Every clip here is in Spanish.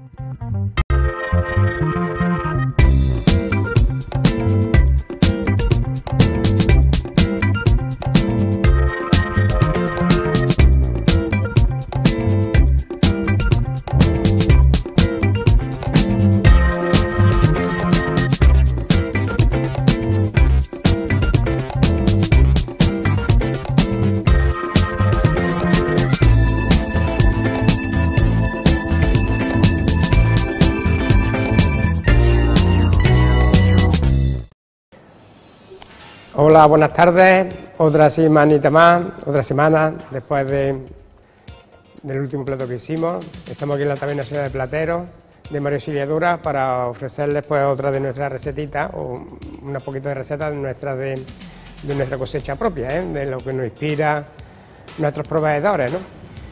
Hola, buenas tardes, otra semanita más, otra semana después del último plato que hicimos. Estamos aquí en la taberna de Plateros de María Auxiliadora para ofrecerles pues otra de nuestras recetitas o unas poquitas recetas de nuestra cosecha propia, de lo que nos inspira nuestros proveedores, ¿no?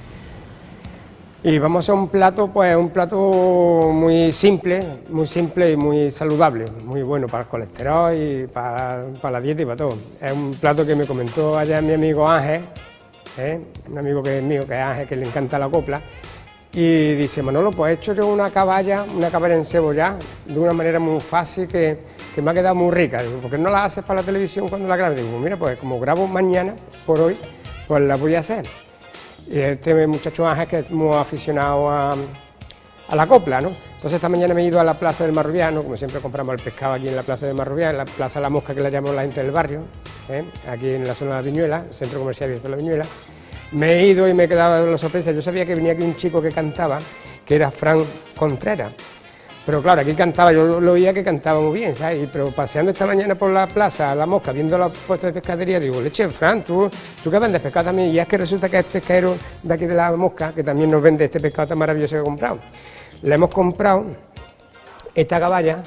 Y vamos a hacer un plato, pues un plato muy simple y muy saludable, muy bueno para el colesterol y para la dieta y para todo. Es un plato que me comentó ayer mi amigo Ángel, un amigo que es mío, que es Ángel, que le encanta la copla, y dice: Manolo, pues he hecho yo una caballa encebollada de una manera muy fácil que me ha quedado muy rica. Digo, ¿por qué no la haces para la televisión cuando la grabes? Digo, mira, pues como grabo mañana, por hoy, pues la voy a hacer. Y este muchacho Ángel, que es muy aficionado a la copla, ¿no? Entonces esta mañana me he ido a la Plaza del Marrubiano, como siempre compramos el pescado aquí en la Plaza del Marrubiano, en la Plaza La Mosca, que la llamamos la gente del barrio, aquí en la zona de la Viñuela, el centro comercial abierto de la Viñuela. Me he ido y me he quedado con la sorpresa. Yo sabía que venía aquí un chico que cantaba, que era Fran Contreras. Pero claro, aquí cantaba, yo lo oía que cantaba muy bien, ¿sabes? Pero paseando esta mañana por la plaza, La Mosca, viendo las puestas de pescadería, digo, leche, Fran, tú que vendes pescado también, y es que resulta que es pesquero de aquí de La Mosca, que también nos vende este pescado tan maravilloso que he comprado. Le hemos comprado esta caballa,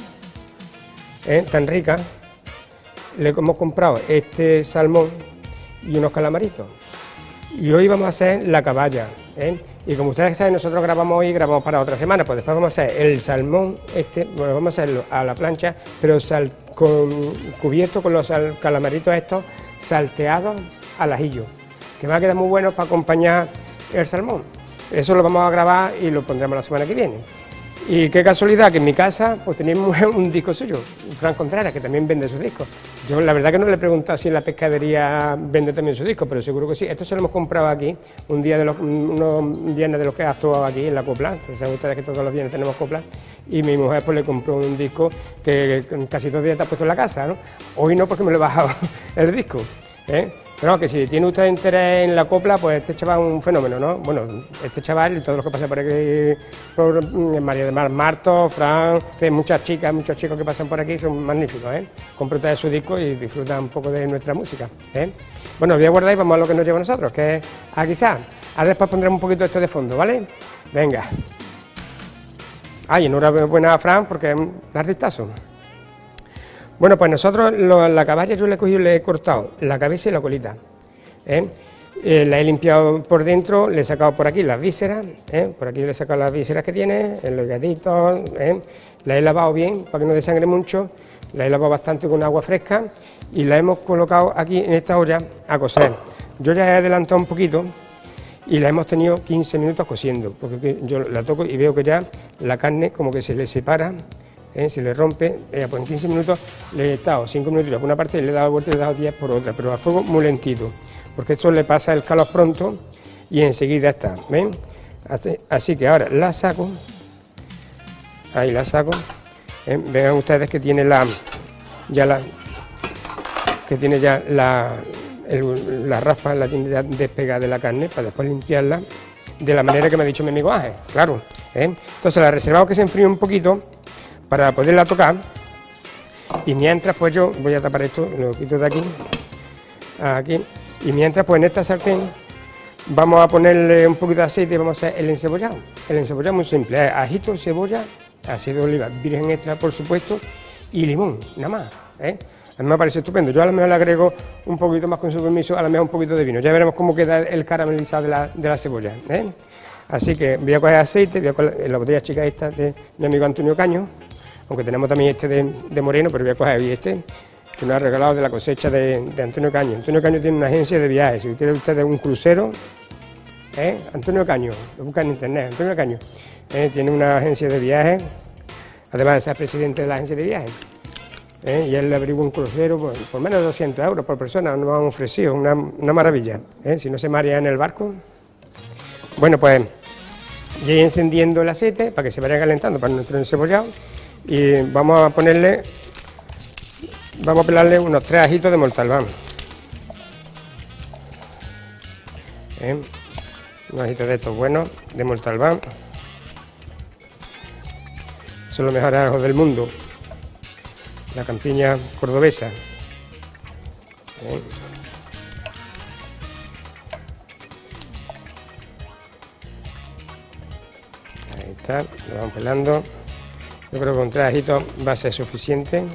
tan rica, le hemos comprado este salmón y unos calamaritos. Y hoy vamos a hacer la caballa, Y como ustedes saben, nosotros grabamos hoy y grabamos para otra semana, pues después vamos a hacer el salmón bueno, vamos a hacerlo a la plancha, pero cubierto con los calamaritos estos salteados al ajillo, que va a quedar muy bueno para acompañar el salmón. Eso lo vamos a grabar y lo pondremos la semana que viene. Y qué casualidad que en mi casa pues tenemos un disco suyo, Fran Contreras, que también vende sus discos. Yo la verdad que no le he preguntado si en la pescadería vende también sus discos, pero seguro que sí. Esto se lo hemos comprado aquí, unos viernes de los que ha actuado aquí en la copla, que saben ustedes que todos los viernes tenemos copla, y mi mujer pues le compró un disco que casi todos los días está puesto en la casa, ¿no? Hoy no, porque me lo he bajado el disco, Pero que si tiene usted interés en la copla, pues este chaval es un fenómeno, ¿no? Bueno, este chaval y todos los que pasan por aquí, por María del Mar Marto, Fran, muchas chicas, muchos chicos que pasan por aquí son magníficos, Compran ustedes su disco y disfrutan un poco de nuestra música, Bueno, voy a guardar y vamos a lo que nos lleva a nosotros, que es a guisar. Ahora después pondremos un poquito esto de fondo, ¿vale? Venga. Ay, enhorabuena a Fran porque es un artistazo. Bueno, pues nosotros la caballa yo le he cogido y le he cortado la cabeza y la colita. La he limpiado por dentro, le he sacado por aquí las vísceras, por aquí le he sacado las vísceras que tiene, los gatitos, la he lavado bien para que no desangre mucho, la he lavado bastante con agua fresca y la hemos colocado aquí en esta olla a cocer. Yo ya he adelantado un poquito y la hemos tenido 15 minutos cociendo, porque yo la toco y veo que ya la carne como que se le separa, se le rompe, pues en 15 minutos le he estado 5 minutos por una parte y le he dado vuelta y le he dado 10 por otra, pero a fuego muy lentito, porque esto le pasa el calor pronto y enseguida está, ¿ven? Así que ahora la saco, ahí la saco, vean ustedes que tiene la raspa, la tiene ya despegada de la carne para después limpiarla de la manera que me ha dicho mi amigo Ángel, claro, Entonces la reservamos que se enfríe un poquito para poderla tocar, y mientras pues yo voy a tapar esto, lo quito de aquí, y mientras pues en esta sartén vamos a ponerle un poquito de aceite y vamos a hacer el encebollado. El encebollado es muy simple, ajito, cebolla, aceite de oliva virgen extra por supuesto, y limón, nada más, A mí me parece estupendo. Yo a lo mejor le agrego un poquito más, con su permiso, a lo mejor un poquito de vino, ya veremos cómo queda el caramelizado de la cebolla, Así que voy a coger aceite, voy a coger la botella chica esta de mi amigo Antonio Caño, aunque tenemos también este de Moreno, pero voy a coger este, que nos ha regalado de la cosecha de Antonio Caño. Antonio Caño tiene una agencia de viajes, si quiere usted un crucero, Antonio Caño, lo buscan en internet, Antonio Caño. tiene una agencia de viajes, además de ser presidente de la agencia de viajes. Y él le abrió un crucero por menos de 200 euros por persona, nos han ofrecido, una maravilla, si no se marea en el barco. Bueno, pues ya encendiendo el aceite para que se vaya calentando para nuestro encebollado, y vamos a pelarle unos 3 ajitos de Montalbán. Unos ajitos de estos buenos de Montalbán. Son los mejores ajos del mundo. La campiña cordobesa. Ahí está, lo vamos pelando. Yo creo que con 3 ajitos va a ser suficiente.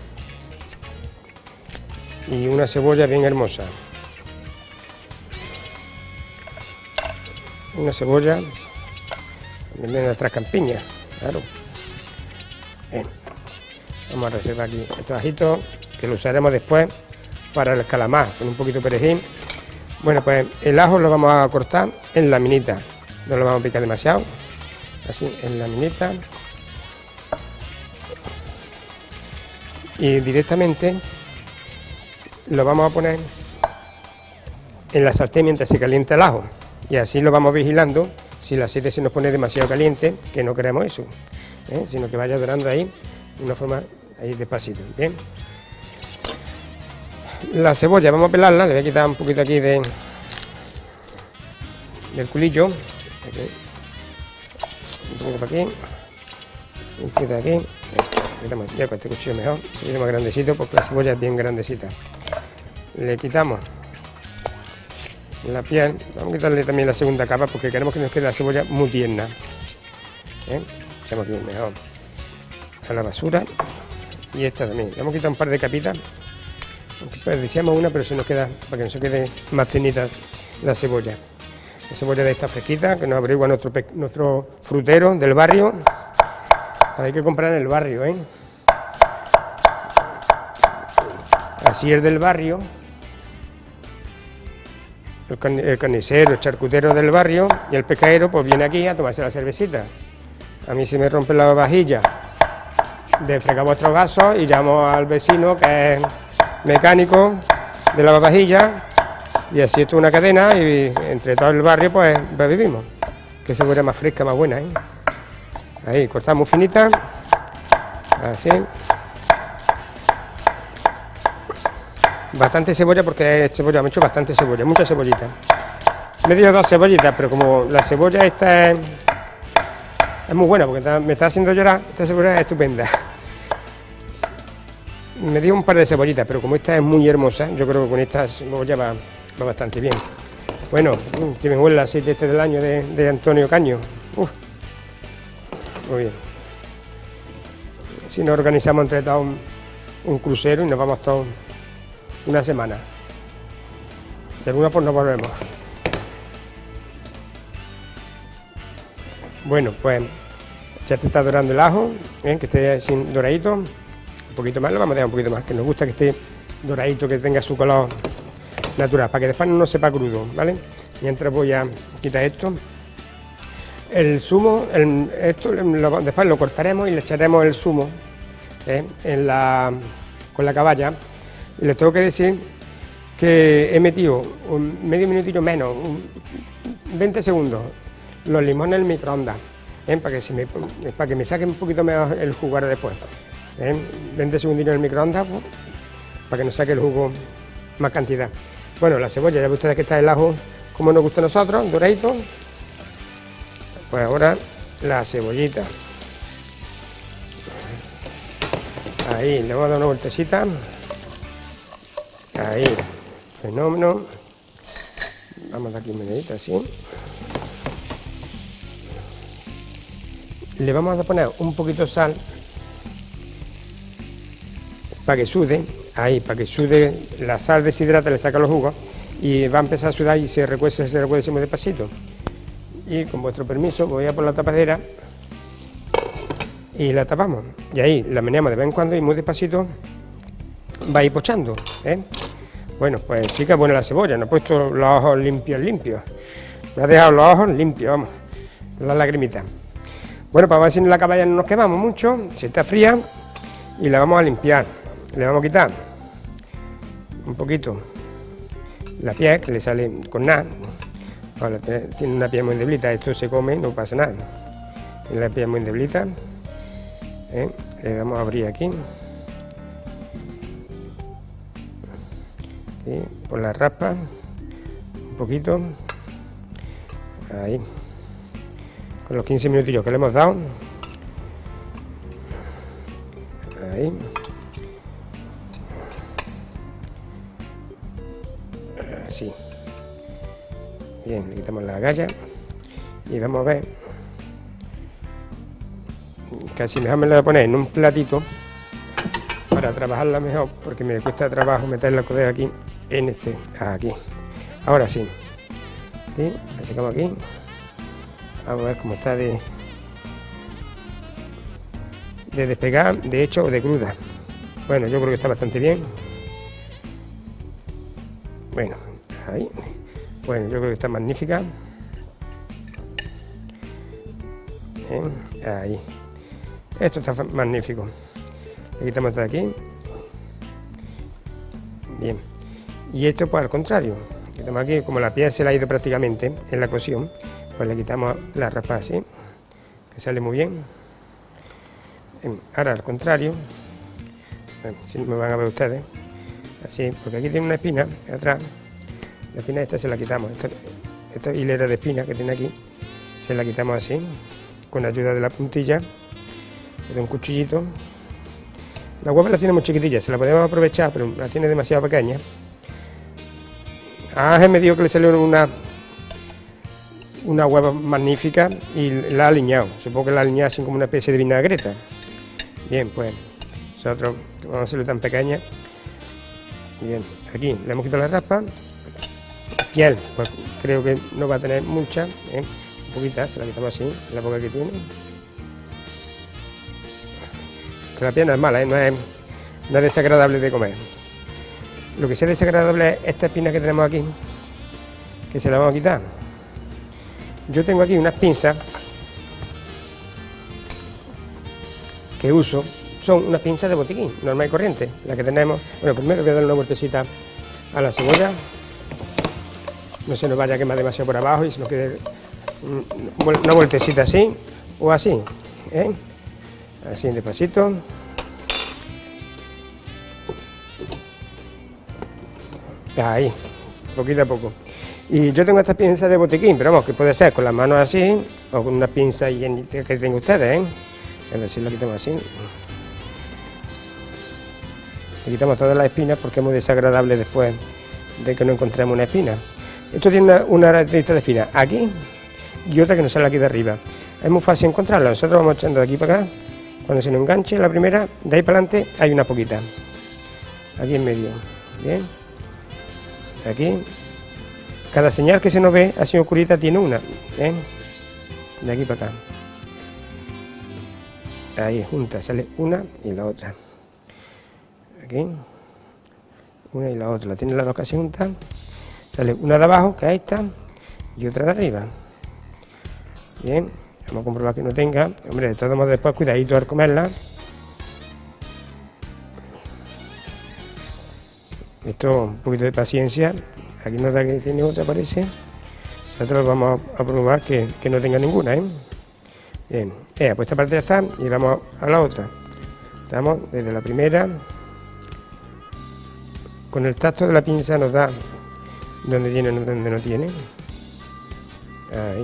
Y una cebolla bien hermosa. Una cebolla también de nuestras campiñas, claro. Bien. Vamos a reservar aquí estos ajitos que lo usaremos después para el calamar con un poquito de perejil. Bueno, pues el ajo lo vamos a cortar en laminita, no lo vamos a picar demasiado, así en laminita, y directamente lo vamos a poner en la sartén mientras se calienta el ajo, y así lo vamos vigilando. Si el aceite se nos pone demasiado caliente, que no queremos eso, sino que vaya dorando ahí de una forma ahí despacito. Bien, la cebolla vamos a pelarla, le voy a quitar un poquito aquí del culillo, aquí. Un poquito para aquí, un poquito aquí, ya con este cuchillo mejor, un poquito más grandecito porque la cebolla es bien grandecita. Le quitamos la piel, vamos a quitarle también la segunda capa porque queremos que nos quede la cebolla muy tierna. Echamos aquí mejor a la basura, y esta también, vamos a quitar un par de capitas, desperdiciamos una pero se nos queda, para que no se quede más tiernita la cebolla de esta fresquita que nos averigua nuestro frutero del barrio. Hay que comprar en el barrio, así es del barrio. El carnicero, el charcutero del barrio, y el pescadero pues viene aquí a tomarse la cervecita. A mí se me rompe la vajilla de fregar vuestros vasos y llamo al vecino que es mecánico de la vajilla, y así esto es una cadena, y entre todo el barrio pues vivimos. Que cebolla más fresca, más buena, Ahí, cortamos finita, así. Bastante cebolla porque es cebolla, me he hecho bastante cebolla, mucha cebollita. Me dio 2 cebollitas, pero como la cebolla esta es muy buena porque me está haciendo llorar, esta cebolla es estupenda. Me dio un par de cebollitas, pero como esta es muy hermosa, yo creo que con esta cebolla va bastante bien. Bueno, que me huele el aceite este del año de Antonio Caño. Muy bien. Si nos organizamos entre todos un crucero y nos vamos todos una semana. De alguna pues nos volvemos. Bueno, pues ya te está dorando el ajo, que esté así doradito. Un poquito más, lo vamos a dejar un poquito más, que nos gusta que esté doradito, que tenga su color natural, para que después no sepa crudo, ¿vale? Mientras voy a quitar esto. El zumo, después lo cortaremos y le echaremos el zumo con la caballa. Y les tengo que decir que he metido medio minutillo menos, 20 segundos, los limones en el microondas, para que me saque un poquito mejor el jugo después. 20 segunditos en el microondas, para que nos saque el jugo más cantidad. Bueno, la cebolla, ya ven ustedes que está el ajo como nos gusta a nosotros, doradito. Pues ahora la cebollita. Ahí, le vamos a dar una vueltecita. Ahí, fenómeno. Vamos a dar aquí medidita así. Le vamos a poner un poquito de sal para que sude. Ahí, para que sude, la sal deshidrata, le saca los jugos y va a empezar a sudar y se recuece muy despacito. Y con vuestro permiso voy a por la tapadera y la tapamos. Y ahí la meneamos de vez en cuando y muy despacito va a ir pochando. Bueno, pues sí que es buena la cebolla, no he puesto los ojos limpios. Me ha dejado los ojos limpios, vamos, las lagrimitas. Bueno, para ver si la caballa no nos quemamos mucho, si está fría, y la vamos a limpiar. Le vamos a quitar un poquito la piel, que le sale con nada. Ahora, tiene una piel muy debilita, esto se come, no pasa nada. Tiene la piel muy debilita. Le vamos a abrir aquí. Por la raspa, un poquito. Ahí. Con los 15 minutillos que le hemos dado. Ahí. Así. Bien, le quitamos la galla y vamos a ver. Casi mejor me la voy a poner en un platito para trabajarla mejor, porque me cuesta trabajo meter la codera aquí en este, aquí. Ahora sí. ¿Sí? La sacamos aquí. Vamos a ver cómo está de despegar, de hecho, o de cruda. Bueno, yo creo que está bastante bien. Bueno, ahí. Bueno, yo creo que está magnífica. Ahí. Esto está magnífico. Le quitamos esto de aquí. Bien. Y esto, pues al contrario. Quitamos aquí, como la piel se la ha ido prácticamente en la cocción, pues le quitamos la raspa así, que sale muy bien. Ahora al contrario, si me van a ver ustedes, así, porque aquí tiene una espina atrás. La espina esta se la quitamos, esta hilera de espina que tiene aquí, se la quitamos así, con ayuda de la puntilla, de un cuchillito. La hueva la tiene muy chiquitilla, se la podemos aprovechar, pero la tiene demasiado pequeña. A Ángel me dijo que le salió una hueva magnífica y la ha aliñado. Supongo que la ha aliñado así como una especie de vinagreta. Bien, pues nosotros vamos a hacerlo tan pequeña. Bien, aquí le hemos quitado la raspa. Piel, pues creo que no va a tener mucha, un poquita, se la quitamos así, la poca que tiene. Que la piel no es mala, no es desagradable de comer. Lo que sí es desagradable es esta espina que tenemos aquí, que se la vamos a quitar. Yo tengo aquí unas pinzas que uso, son unas pinzas de botiquín, normal y corriente, las que tenemos. Bueno, primero voy a darle una vueltecita a la cebolla, no se nos vaya a quemar demasiado por abajo y se nos quede una vueltecita así o así, así despacito. Ahí, poquito a poco. Y yo tengo estas pinzas de botiquín, pero vamos, que puede ser con las manos así o con una pinza que tengo ustedes, A ver si lo quitamos así. Le quitamos todas las espinas porque es muy desagradable después de que no encontremos una espina. Esto tiene una lista de espinas aquí y otra que nos sale aquí de arriba. Es muy fácil encontrarla, nosotros vamos echando de aquí para acá. Cuando se nos enganche la primera, de ahí para adelante hay una poquita. Aquí en medio, bien. Aquí. Cada señal que se nos ve así oscurita tiene una, de aquí para acá. Ahí juntas, sale una y la otra. Aquí. Una y la otra, la tienen las dos casi juntas. Sale una de abajo, que es esta, y otra de arriba. Bien, vamos a comprobar que no tenga. Hombre, de todos modos después cuidadito al comerla. Esto, un poquito de paciencia. Aquí nos da que tiene otra, parece. Nosotros vamos a probar que no tenga ninguna, Bien, pues esta parte ya está y vamos a la otra. Estamos desde la primera. Con el tacto de la pinza nos da donde tiene y donde no tiene. Ahí.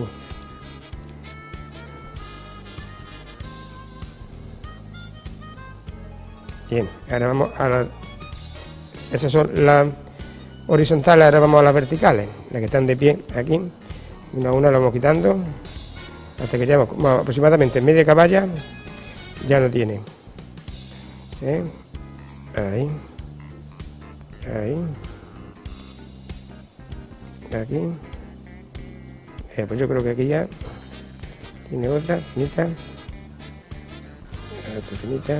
Bien, ahora vamos a la... Esas son las horizontales, ahora vamos a las verticales, las que están de pie aquí. Una a una la vamos quitando hasta que llevamos aproximadamente media caballa, ya no tiene. Ahí. Ahí. Aquí. Pues yo creo que aquí ya tiene otra finita. Otra finita.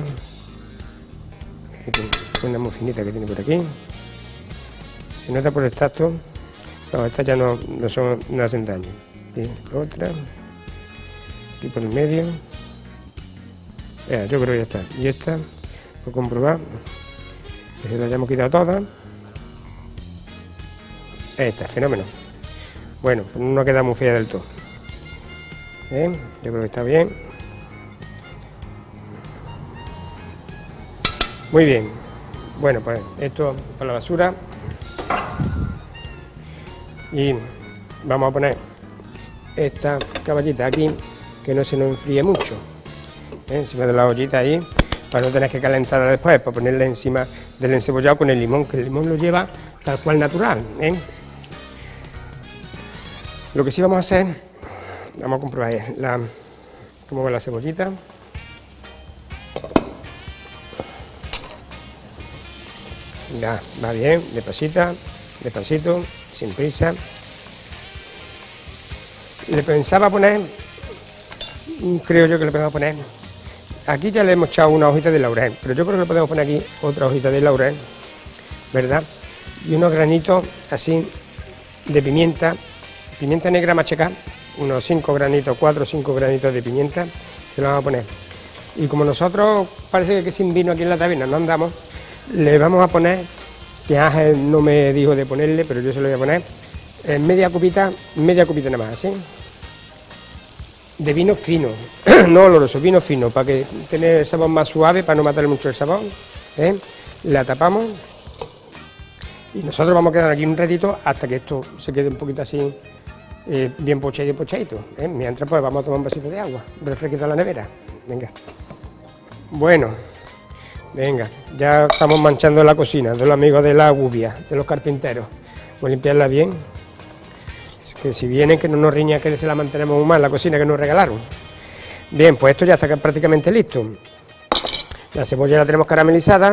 Una muy finita que tiene por aquí. Se nota por el tacto. No, estas ya no hacen daño. Aquí, otra. Aquí por el medio. Yo creo que ya está. Y esta, por comprobar, que se la hayamos quitado todas. Esta, fenómeno. Bueno, pues no queda muy fea del todo. Yo creo que está bien. Muy bien. Bueno, pues esto para la basura. Y vamos a poner esta caballita aquí, que no se nos enfríe mucho. Encima de la ollita ahí, para no tener que calentarla después, para ponerla encima del encebollado con el limón, que el limón lo lleva tal cual natural. Lo que sí vamos a hacer, vamos a comprobar cómo va la cebollita. Ya, va bien, despacito, sin prisa. Le pensaba poner, creo yo que le podemos poner, aquí ya le hemos echado una hojita de laurel, pero yo creo que le podemos poner aquí otra hojita de laurel, ¿verdad? Y unos granitos así de pimienta negra machacada, unos 5 granitos, 4 o 5 granitos de pimienta, que lo vamos a poner. Y como nosotros parece que sin vino aquí en la taberna no andamos, le vamos a poner, que Ángel no me dijo de ponerle, pero yo se lo voy a poner, media copita nada más, ¿sí? De vino fino, no oloroso, vino fino, para que tenga el sabor más suave, para no matarle mucho el sabor. La tapamos y nosotros vamos a quedar aquí un ratito hasta que esto se quede un poquito así, bien pochadito. Mientras pues vamos a tomar un vasito de agua, refresquito a la nevera. Venga. Bueno, venga, ya estamos manchando la cocina de los amigos de la gubia, de los carpinteros. Voy a limpiarla bien. Que si vienen, que no nos riña que se la mantenemos muy mal, la cocina que nos regalaron. Bien, pues esto ya está prácticamente listo. La cebolla la tenemos caramelizada,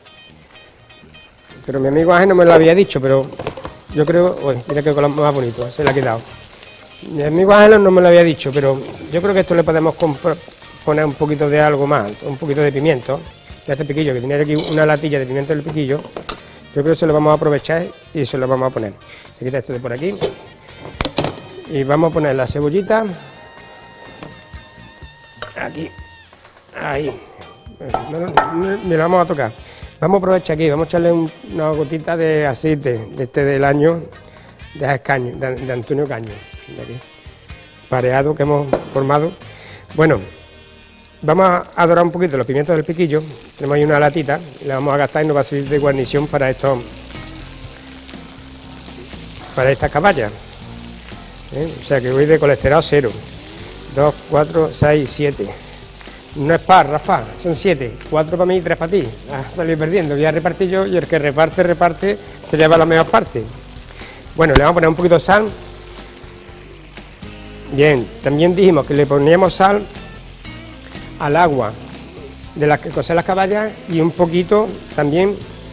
pero mi amigo Ángel no me lo había dicho, pero yo creo, mira qué color más bonito, se le ha quedado. Mi amigo Ángel no me lo había dicho, pero yo creo que esto le podemos poner un poquito de algo más, un poquito de pimiento, de este piquillo, que tiene aquí una latilla de pimiento del piquillo. Yo creo que se lo vamos a aprovechar y se lo vamos a poner. Se quita esto de por aquí. Y vamos a poner la cebollita aquí, ahí, me la vamos a tocar. Vamos a aprovechar aquí, vamos a echarle una gotita de aceite de este del año de Antonio Caño, de aquí, pareado que hemos formado. Bueno, vamos a dorar un poquito los pimientos del piquillo. Tenemos ahí una latita, la vamos a gastar y nos va a servir de guarnición para estas caballas. O sea que voy de colesterol 0, 2, 4, 6, 7. No es par, Rafa, son 7, 4 para mí y 3 para ti. Salí perdiendo, voy a repartir yo y el que reparte, se lleva la mejor parte. Bueno, le vamos a poner un poquito de sal. Bien, también dijimos que le poníamos sal al agua de las que cocen las caballas y un poquito también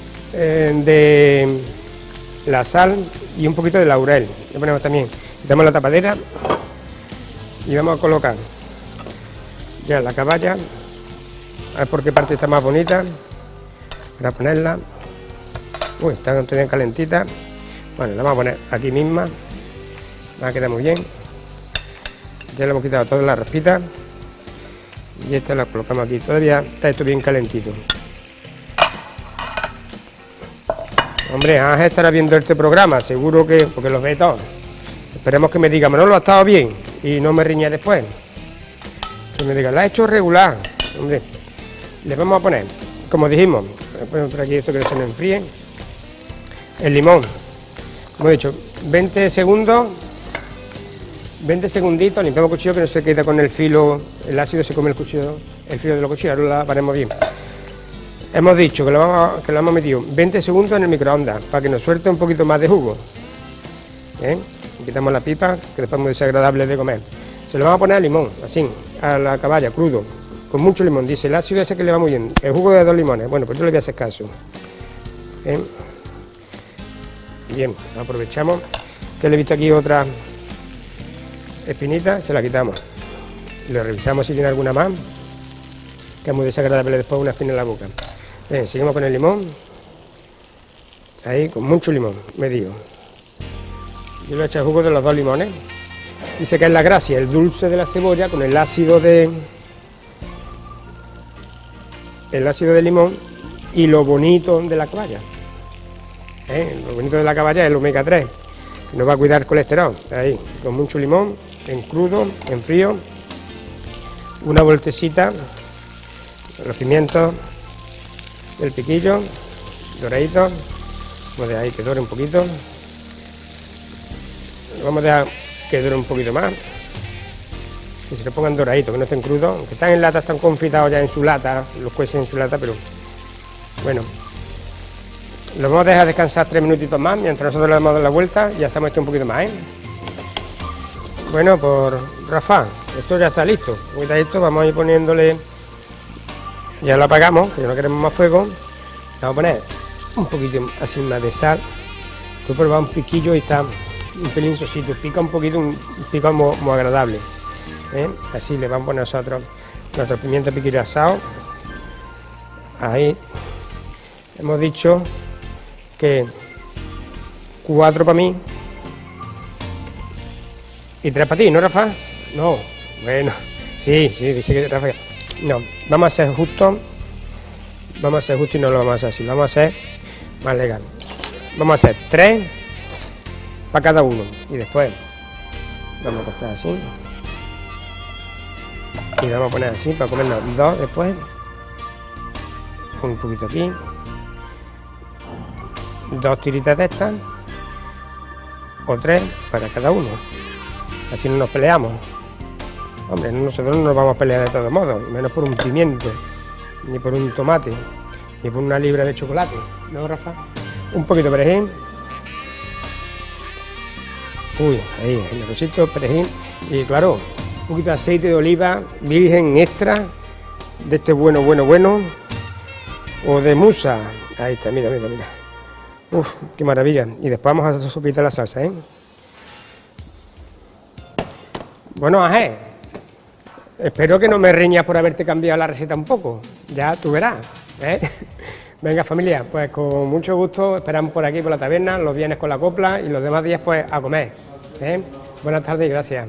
de la sal y un poquito de laurel. Le ponemos también. Quitamos la tapadera y vamos a colocar ya la caballa, a ver por qué parte está más bonita, para ponerla. Uy, está bien calentita. Bueno, la vamos a poner aquí misma, va a quedar muy bien. Ya le hemos quitado toda la raspita y esta la colocamos aquí, todavía está esto bien calentito. Hombre, Ángel estará viendo este programa, seguro que, porque los ve todos. Esperemos que me diga, Manolo, ha estado bien y no me riña después. Que me diga, la ha hecho regular. Hombre, le vamos a poner, como dijimos, ponemos por aquí esto que se nos enfríe. El limón, como he dicho, 20 segundos, 20 segunditos, limpiamos el cuchillo que no se queda con el filo, el ácido se come el cuchillo, el filo de los cuchillos, ahora la paremos bien. Hemos dicho que lo hemos metido 20 segundos en el microondas para que nos suelte un poquito más de jugo. Quitamos la pipa, que después es muy desagradable de comer. Se lo vamos a poner al limón, así, a la caballa, crudo, con mucho limón. Dice, el ácido ese que le va muy bien, el jugo de 2 limones. Bueno, pues yo le voy a hacer caso. Bien, aprovechamos que le he visto aquí otra espinita, se la quitamos. Le revisamos si tiene alguna más, que es muy desagradable después una espina en la boca. Bien, seguimos con el limón. Ahí, con mucho limón, medio. Yo le he echado el jugo de los 2 limones. Dice que es la gracia, el dulce de la cebolla con el ácido de el ácido de limón y lo bonito de la caballa. Lo bonito de la caballa es el omega 3, nos va a cuidar el colesterol. Ahí, con mucho limón, en crudo, en frío, una vueltecita, los pimientos, el piquillo, doradito, vamos a dejar ahí que dore un poquito, vamos a dejar que dure un poquito más, que se lo pongan doraditos, que no estén crudos, aunque están en lata, están confitados ya en su lata, los cuecen en su lata, pero bueno, lo vamos a dejar descansar 3 minutitos más, mientras nosotros le damos a dar la vuelta y hacemos esto un poquito más, Bueno, por Rafa, esto ya está listo, esto vamos a ir poniéndole, ya lo apagamos, que no queremos más fuego, vamos a poner un poquito así más de sal, voy a probar un piquillo y está un pelín sosito, pica un poquito, un pico muy agradable, así le vamos a poner nosotros nuestro pimiento piquillo asado, ahí, hemos dicho que 4 para mí y 3 para ti, ¿no, Rafa? No, bueno, sí, dice que Rafa, no, vamos a ser justos y no lo vamos a hacer así, lo vamos a hacer más legal, vamos a hacer 3 para cada uno y después vamos a cortar así y vamos a poner así para comernos 2 después, un poquito aquí, 2 tiritas de estas o 3 para cada uno, así no nos peleamos. Hombre, nosotros no nos vamos a pelear de todos modos, menos por un pimiento, ni por un tomate, ni por una libra de chocolate, ¿no, Rafa? Un poquito de perejil. Uy, ahí, el arrocito, perejil. Y claro, un poquito de aceite de oliva virgen extra, de este bueno, o de musa. Ahí está, mira. Uf, qué maravilla. Y después vamos a hacer sopita la salsa, Bueno, Ángel. Espero que no me riñas por haberte cambiado la receta un poco, ya tú verás, Venga, familia, pues con mucho gusto esperamos por aquí, por la taberna, los viernes con la copla y los demás días pues a comer, Buenas tardes y gracias.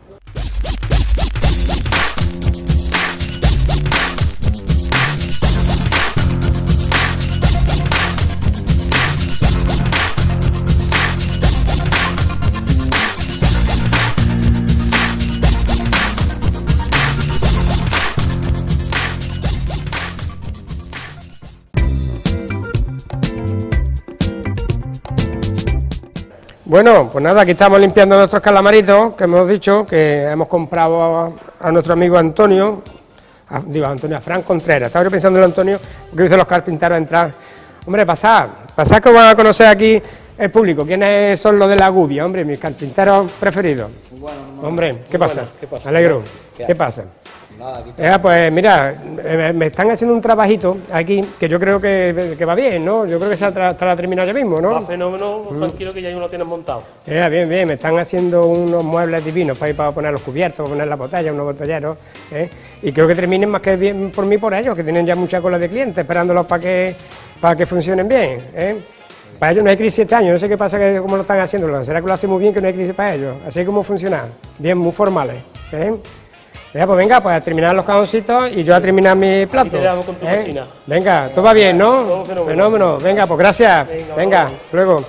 Bueno, pues nada, aquí estamos limpiando nuestros calamaritos, que hemos dicho que hemos comprado a nuestro amigo Antonio, a Fran Contreras. Estaba yo pensando en Antonio, porque dice los carpinteros a entrar. Hombre, pasad que van a conocer aquí el público. ¿Quiénes son los de la Gubia? Hombre, mis carpinteros preferidos. Bueno, hombre, ¿qué pasa? ¿Qué pasa? Me alegro. ¿Qué pasa? Nada, pues mira, me están haciendo un trabajito aquí que yo creo que va bien, ¿no? Yo creo que estará terminado ya mismo, ¿no? Va fenómeno, tranquilo que ya lo tienes montado. Bien, me están haciendo unos muebles divinos para poner los cubiertos, para poner las botellas, unos botelleros, y creo que terminen más que bien por mí por ellos, que tienen ya mucha cola de clientes esperándolos para que funcionen bien, Para ellos no hay crisis este año, no sé qué pasa, cómo lo están haciendo, será que lo hacen muy bien, que no hay crisis para ellos, así como funciona, bien, muy formales, pues venga, pues a terminar los cajoncitos y yo a terminar mi plato. Y te damos con tu cocina. Venga, todo va bien, ¿no? Todo fenómeno. Venga, pues gracias. Venga, luego.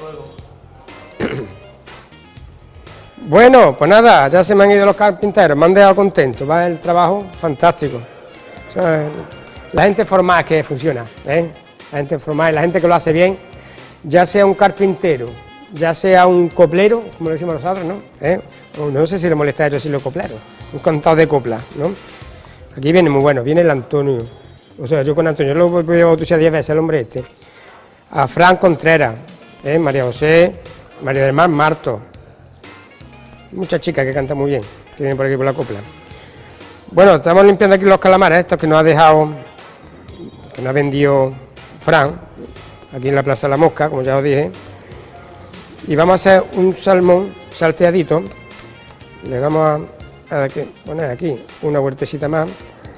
Bueno, pues nada, ya se me han ido los carpinteros, me han dejado contento, va el trabajo fantástico. O sea, la gente formada que funciona, La gente formada y la gente que lo hace bien, ya sea un carpintero, ya sea un coplero, como lo decimos nosotros, ¿no? No sé si le molesta a ellos decirlo coplero, un cantado de copla, ¿no? Aquí viene muy bueno, viene el Antonio, o sea, yo con Antonio lo voy a bautizar 10 veces, el hombre este, a Fran Contreras, María José, María del Mar Marto, muchas chicas que cantan muy bien, que vienen por aquí por la copla. Bueno, estamos limpiando aquí los calamares, estos que nos ha dejado, que nos ha vendido Fran, aquí en la Plaza de la Mosca, como ya os dije, y vamos a hacer un salmón salteadito, le vamos a poner aquí una vueltecita más,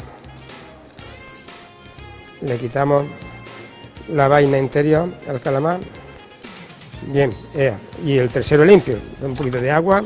le quitamos la vaina interior al calamar, bien, y el tercero limpio, un poquito de agua,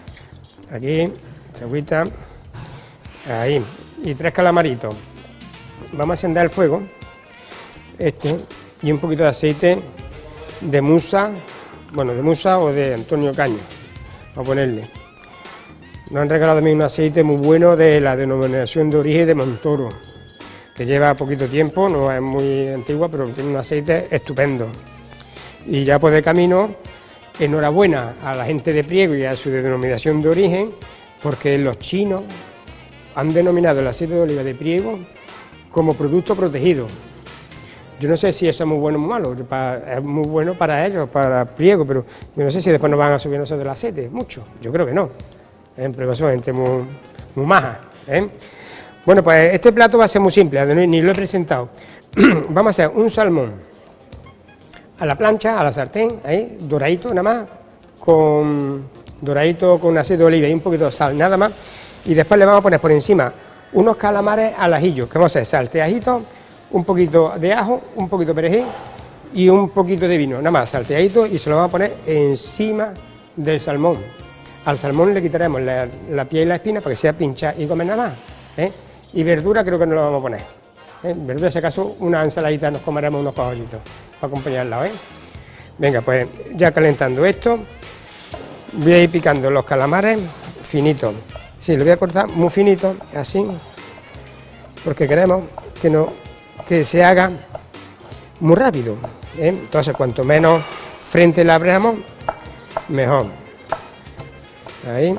aquí, agüita, ahí, y 3 calamaritos, vamos a encender el fuego, y un poquito de aceite de musa, bueno, de musa o de Antonio Caño, a ponerle. Nos han regalado también un aceite muy bueno de la denominación de origen de Montoro, que lleva poquito tiempo, no es muy antigua, pero tiene un aceite estupendo. Y ya pues de camino, enhorabuena a la gente de Priego y a su denominación de origen, porque los chinos han denominado el aceite de oliva de Priego como producto protegido. Yo no sé si eso es muy bueno o muy malo, es muy bueno para ellos, para Priego, pero yo no sé si después nos van a subir nosotros el aceite, mucho, yo creo que no, pero son gente muy maja. Bueno, pues este plato va a ser muy simple, ni lo he presentado. Vamos a hacer un salmón a la plancha, a la sartén, ahí, doradito nada más, doradito con aceite de oliva y un poquito de sal, nada más, y después le vamos a poner por encima unos calamares al ajillo, que vamos a hacer salteaditos, un poquito de ajo, un poquito de perejil y un poquito de vino, nada más, salteadito, y se lo vamos a poner encima del salmón. Al salmón le quitaremos la piel y la espina para que sea pincha y comer nada más, y verdura creo que no lo vamos a poner, verdura si acaso una ensaladita nos comeremos unos pajollitos para acompañarla, Venga, pues ya calentando esto, voy a ir picando los calamares finitos. Sí, lo voy a cortar muy finito, así, porque queremos que se haga muy rápido, Entonces, cuanto menos frente le abramos, mejor. Ahí.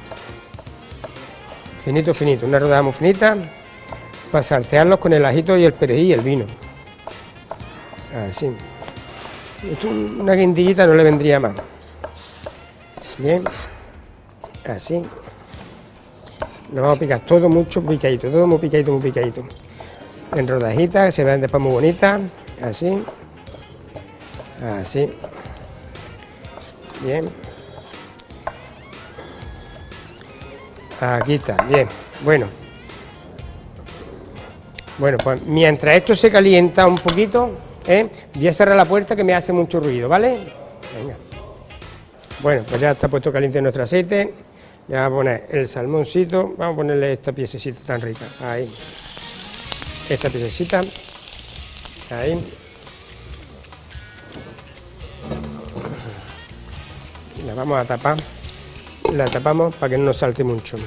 Finito, finito, una rodada muy finita, para saltearlos con el ajito y el perejil y el vino. Así. Esto, una guindillita no le vendría mal. Bien. Así. Lo vamos a picar todo mucho picadito, todo muy picadito, muy picadito. En rodajitas, que se vean después muy bonitas. Así. Así. Bien. Aquí está, bien. Bueno, pues mientras esto se calienta un poquito, voy a cerrar la puerta que me hace mucho ruido, ¿vale? Venga. Bueno, pues ya está puesto caliente nuestro aceite. Ya vamos a poner el salmoncito, vamos a ponerle esta piececita tan rica, ahí. Esta piececita, ahí. La vamos a tapar. La tapamos para que no nos salte mucho.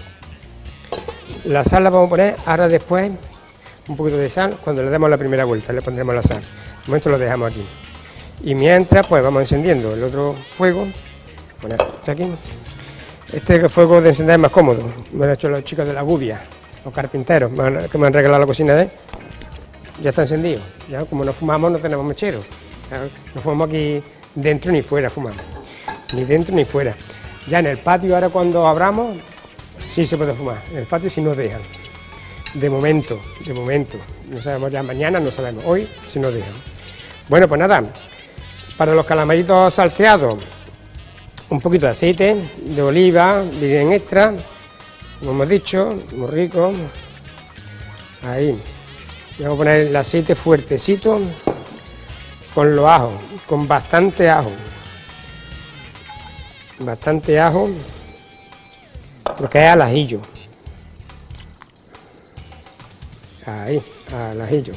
La sal la vamos a poner ahora después, un poquito de sal, cuando le demos la primera vuelta le pondremos la sal. De momento lo dejamos aquí. Y mientras pues vamos encendiendo el otro fuego, poner este aquí. Este fuego de encender es más cómodo, me lo han hecho los chicos de la Gubia, los carpinteros, que me han regalado la cocina de él. Ya está encendido, ya como no fumamos no tenemos mechero, no fumamos aquí dentro ni fuera, fumamos, ni dentro ni fuera. Ya en el patio, ahora cuando abramos, sí se puede fumar. En el patio sí nos dejan. De momento. No sabemos ya mañana, no sabemos. Hoy sí nos dejan. Bueno, pues nada. Para los calamaritos salteados, un poquito de aceite de oliva, virgen extra, como hemos dicho, muy rico. Ahí. Vamos a poner el aceite fuertecito con los ajos, con bastante ajo. Bastante ajo, porque es al ajillo. Ahí, al ajillo.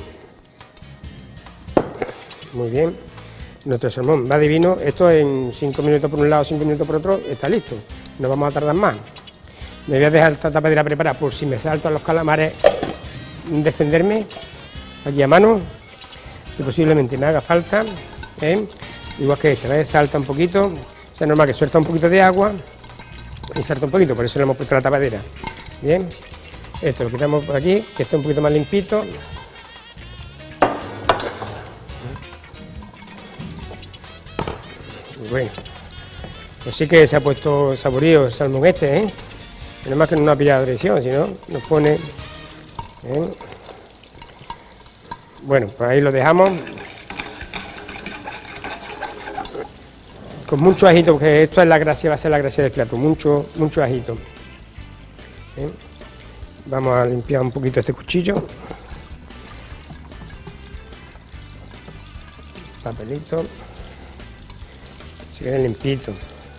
Muy bien. Nuestro salmón va divino. Esto en 5 minutos por un lado, 5 minutos por otro, está listo. No vamos a tardar más. Me voy a dejar esta tapadera preparada por si me saltan los calamares, defenderme aquí a mano, que posiblemente me haga falta. Igual que este, ¿ves? Salta un poquito. Es normal que suelta un poquito de agua y salta un poquito, por eso le hemos puesto la tapadera. Bien, esto lo quitamos por aquí, que esté un poquito más limpito. Y bueno, pues sí que se ha puesto saborío el salmón este, Menos más que no nos ha pillado agresión, si no nos pone. Bueno, pues ahí lo dejamos. Con mucho ajito, porque esto es la gracia, va a ser la gracia del plato, mucho ajito. Vamos a limpiar un poquito este cuchillo. Papelito. Se quede limpito.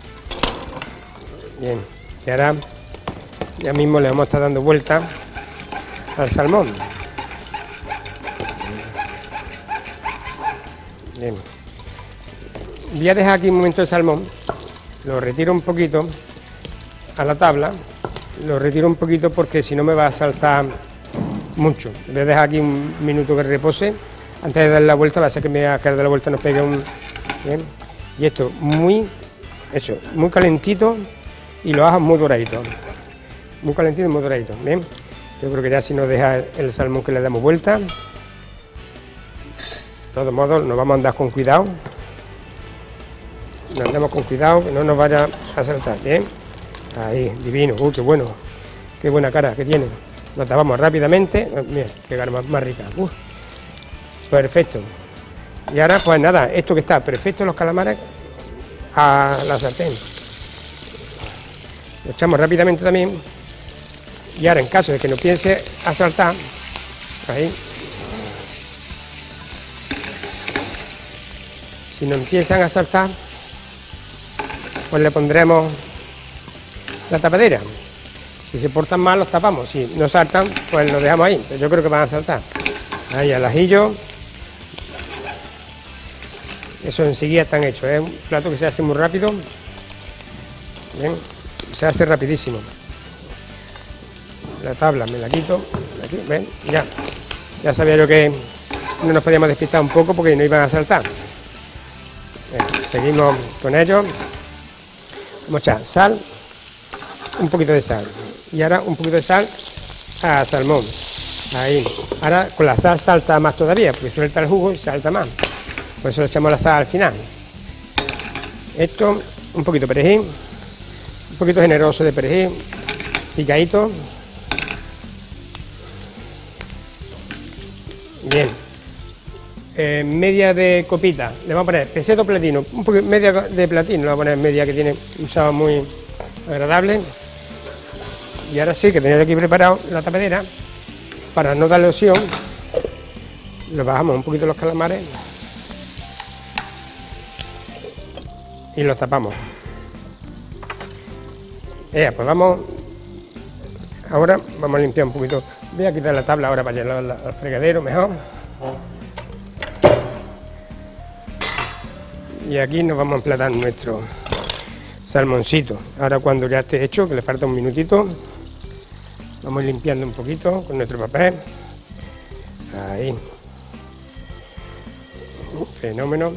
Bien, y ahora ya mismo le vamos a estar dando vuelta al salmón. Bien. Voy a dejar aquí un momento el salmón, lo retiro un poquito a la tabla, lo retiro un poquito porque si no me va a saltar mucho. Voy a dejar aquí un minuto que repose, antes de dar la vuelta, va a ser que me va a caer de la vuelta, nos pegue un... Bien. Y esto muy calentito y los ajos muy doraditos. Muy calentito y muy doradito. Bien. Yo creo que ya si nos deja el salmón que le damos vuelta. De todos modos, nos vamos a andar con cuidado. Nos andamos con cuidado, que no nos vaya a saltar. Bien. Ahí, divino. Qué bueno. Qué buena cara que tiene. Lo tapamos rápidamente. Mira, qué cara más rica. Perfecto. Y ahora, pues nada, esto que está perfecto, los calamares a la sartén. Lo echamos rápidamente también. Y ahora, en caso de que nos piense a saltar, ahí. Si nos empiezan a saltar, pues le pondremos la tapadera. Si se portan mal, los tapamos. Si no saltan, pues los dejamos ahí. Pero yo creo que van a saltar. Ahí, al ajillo. Eso enseguida están hechos. Es un plato que se hace muy rápido. Bien, se hace rapidísimo. La tabla me la quito. Aquí, ven, ya sabía yo que no nos podíamos despistar un poco porque no iban a saltar. Bien, seguimos con ellos. Vamos a echar sal, un poquito de sal. Y ahora un poquito de sal a salmón. Ahí. Ahora con la sal salta más todavía, porque suelta el jugo y salta más. Por eso le echamos la sal al final. Esto, un poquito de perejil, un poquito generoso de perejil, picadito. Bien. Media de copita, le vamos a poner peseto platino, un poquito, media de platino, le vamos a poner media que tiene un sabor muy agradable. Y ahora sí que tenía aquí preparado la tapadera, para no darle opción, lo bajamos un poquito los calamares. Y los tapamos. Pues vamos. Ahora vamos a limpiar un poquito. Voy a quitar la tabla ahora para llevarla al fregadero mejor. Y aquí nos vamos a emplatar nuestro salmoncito. Ahora cuando ya esté hecho, que le falta un minutito, vamos limpiando un poquito con nuestro papel. Ahí. Fenómeno.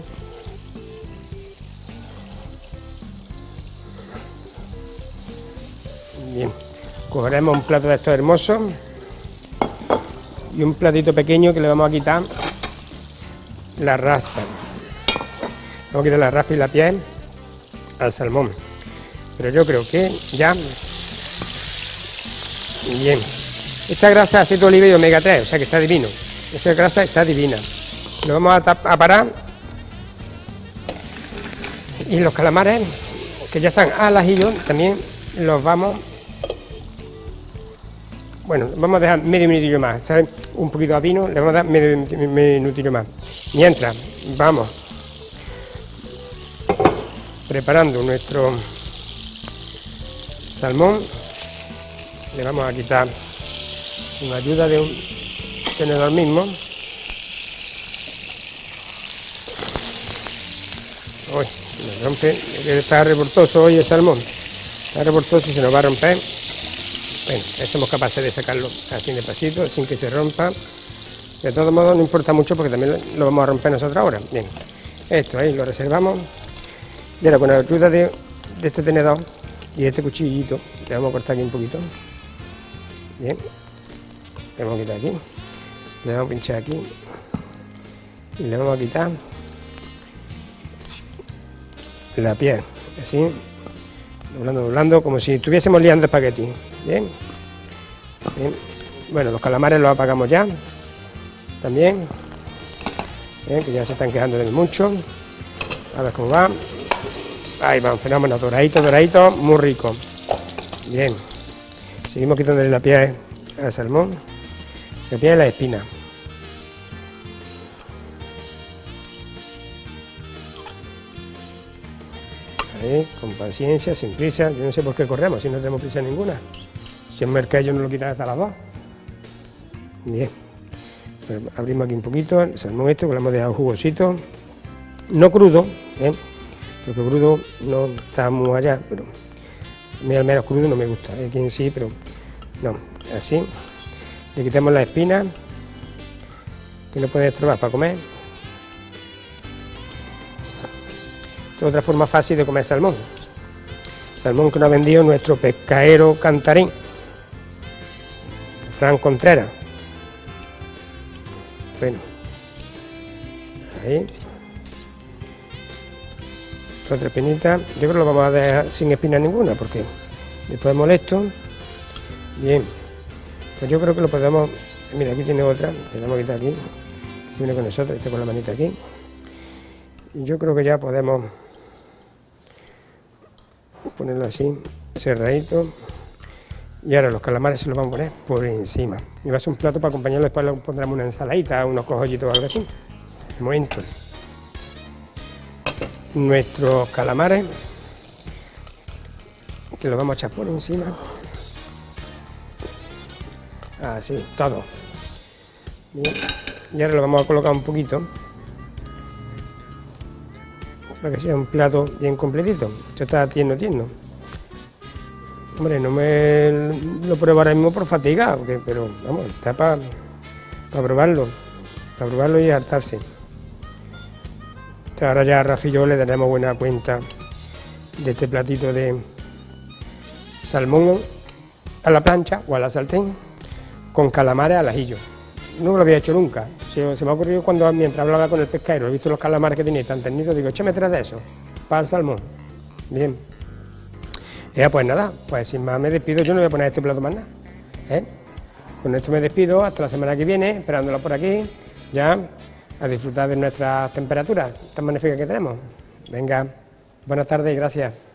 Bien, cogeremos un plato de estos hermosos y un platito pequeño que le vamos a quitar la raspa. Vamos a quitar la raspa y la piel al salmón. Pero yo creo que ya... Bien. Esta grasa es aceite de oliva y omega 3, o sea que está divino. Esa grasa está divina. Lo vamos a parar. Y los calamares, que ya están al ajillo, también los vamos... Bueno, vamos a dejar medio minutillo más, ¿sabes? Un poquito de vino, le vamos a dar medio minutillo más. Mientras vamos preparando nuestro salmón, le vamos a quitar con ayuda de un tenedor mismo. Uy, me rompe, está revoltoso hoy el salmón, está revoltoso y se nos va a romper. Bueno, somos capaces de sacarlo así de pasito, sin que se rompa. De todos modos no importa mucho porque también lo vamos a romper nosotros ahora. Bien, esto ahí lo reservamos. Y ahora con la ayuda de este tenedor y de este cuchillito, le vamos a cortar aquí un poquito. Bien, le vamos a quitar aquí, le vamos a pinchar aquí y le vamos a quitar la piel, así, doblando, como si estuviésemos liando espagueti. Bien, bien. Bueno, los calamares los apagamos ya, también, bien, que ya se están quedando de mucho. A ver cómo va. Ahí va, un fenómeno, doradito, muy rico. Bien, seguimos quitándole la piel al salmón, la piel y la espina. Ahí, con paciencia, sin prisa. Yo no sé por qué corremos, si no tenemos prisa ninguna. Si el mercadillo no lo quitan hasta las 2. Bien, pues abrimos aquí un poquito el salmón este, que lo hemos dejado jugosito. no crudo, porque crudo no está muy allá, pero a mí al menos crudo no me gusta, aquí en sí, pero no, así, le quitamos la espina, que no puede estorbar para comer. Esta es otra forma fácil de comer salmón, salmón que nos ha vendido nuestro pescaero cantarín, Fran Contreras. Bueno, ahí, otra espinita, yo creo que lo vamos a dejar sin espina ninguna, porque después es molesto. Bien, pues yo creo que lo podemos, mira, aquí tiene otra, te la vamos a quitar aquí, viene con nosotros, con la manita aquí, y yo creo que ya podemos ponerlo así, cerradito, y ahora los calamares se los vamos a poner por encima, y va a ser un plato para acompañarlo, después le pondremos una ensaladita, unos cojollitos o algo así. De momento, nuestros calamares, que los vamos a echar por encima, así, todo. Bien. Y ahora lo vamos a colocar un poquito, para que sea un plato bien completito. Esto está tierno. Hombre, no me lo pruebo ahora mismo por fatiga, pero vamos, está para probarlo y hartarse. Ahora ya a Rafa y yo le daremos buena cuenta de este platito de salmón a la plancha o a la sartén con calamares al ajillo. No lo había hecho nunca, se me ha ocurrido mientras hablaba con el pescadero, he visto los calamares que tenía tan ternitos, digo, échame 3 de esos para el salmón. Bien. Ya, pues nada, pues sin más me despido, yo no voy a poner este plato más nada. Con esto me despido, hasta la semana que viene, esperándola por aquí, ya a disfrutar de nuestras temperaturas tan magníficas que tenemos. Venga, buenas tardes y gracias.